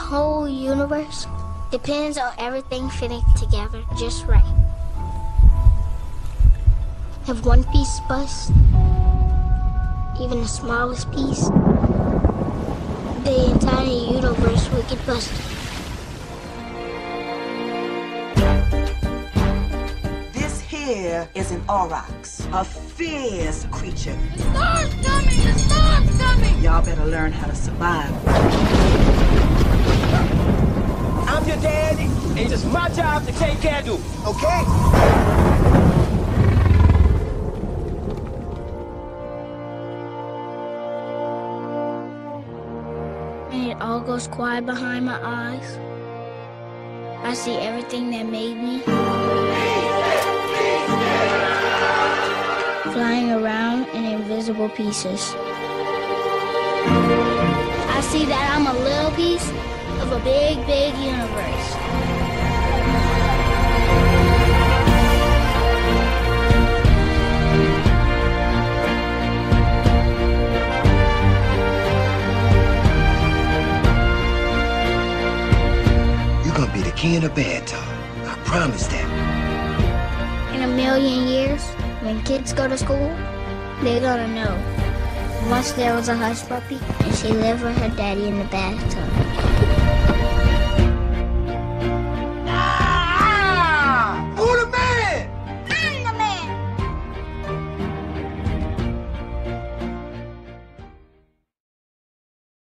whole universe depends on everything fitting together just right. If one piece busts, even the smallest piece, the entire universe will get busted. This here is an aurochs, a fierce creature. The storm's coming! The storm's coming! Y'all better learn how to survive. I'm your daddy, and it's my job to take care of you, okay? And it all goes quiet behind my eyes. I see everything that made me. Flying around in invisible pieces. I see that I'm a little piece of a big, big universe. You're gonna be the king of bad talk. I promise that. In a million years, when kids go to school, they're gonna know. Once there was a hush puppy, and she lived with her daddy in the bathtub.